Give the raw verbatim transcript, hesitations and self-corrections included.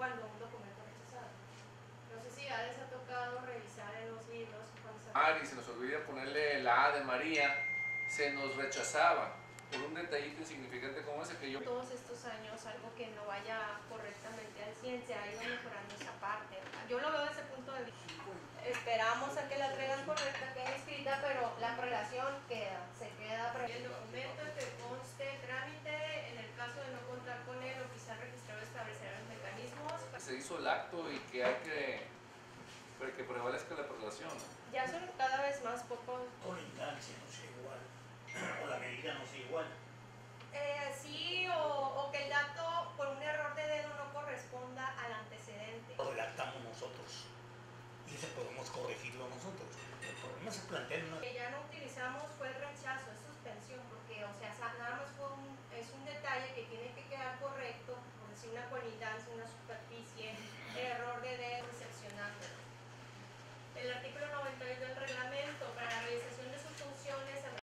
cuando un documento es rechazado. No sé si ya les ha tocado revisar en los libros cuando se... Ah, y se nos olvida ponerle la A de María, se nos rechazaba por un detallito insignificante como ese que yo... Todos estos años algo que no vaya correctamente al cien, se ha ido mejorando esa parte. Yo lo veo desde ese punto de vista. Esperamos a que la traigan correcta, que es escrita, pero la relación queda, se queda. El documento que conste trámite, en el caso de no contar con él, el oficial registrado establecerá los mecanismos. Se hizo el acto y que hay que, que prevalezca la prelación. Ya son cada vez más pocos. O la instancia no sea igual, o la medida no sea igual. Eh, sí, o, o que el dato por un error de dedo no corresponda al antecedente. Lo redactamos nosotros y ese podemos corregirlo nosotros. El problema se plantea en una... Lo que ya no utilizamos fue el rechazo, es suspensión, porque o sea, nada más fue un, es un detalle que tiene que quedar correcto, por decir una colindancia, una superficie, error de dedo, seccionando.